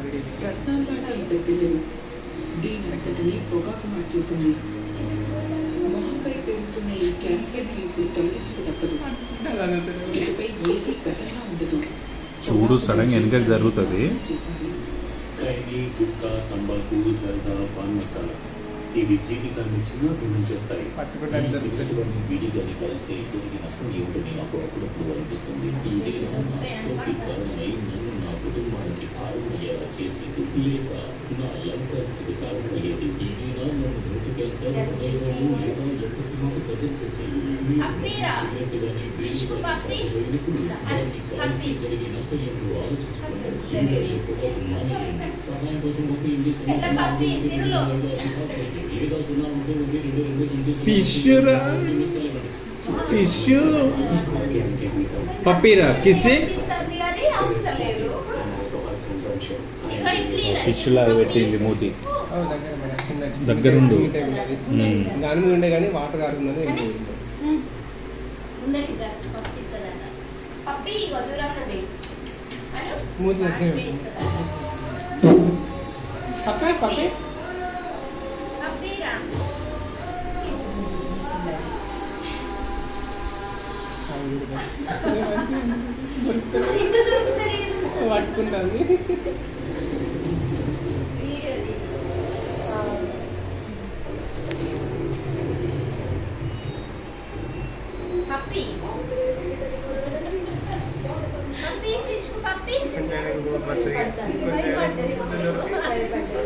రత్నాలు లాంటి ఇద్దరు పిల్లలు దీని అంతటనే పొగాకు మార్చేసింది. మొహంపై పెరుగుతున్న ఈ క్యాన్సర్ ని ఇప్పుడు తొలగించక తప్పదు. ఇకపై ఏది గతంగా ఉండదు. చూడు సడన్ వెనక జరుగుతుంది. ఖైనీ, గుట్కా, తంబాకు, సరదా, పాన్ మసాలా ఇవి జీవితాన్ని చిన్న భిన్నం చేస్తాయి. వీటిని కలిస్తే జరిగే నష్టం ఏమిటని నాకు అప్పుడప్పుడు అనిపిస్తుంది. ఇది నా నష్టంకి కారణమై నన్ను నా కుటుంబానికి భారమయ్యేలా చేసేది, లేక నా లంకాస్కి కారణమయ్యేది. ఇది నన్ను నోటి క్యాన్సర్ లేదా ఎంత సినిమాకు బదిలీ చేసేది. సిగరెట్ కానీ బీడీ కానీ పోయినప్పుడు దానికి కలిసి జరిగే నష్టం ఏమిటో ఆలోచించుకుంటాను. మానేయండి. సహాయం కోసం అయితే ఇంటి పప్పీరా కిసి ఫిష్ లాగా పెట్టింది మూతి దగ్గరుండు. దాని మీద ఉండే కానీ వాటర్ కారుతుందని మూతి పప్పే పప్పే పట్టుకుంటుంది.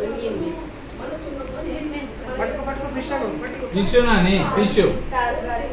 Fish Nani fish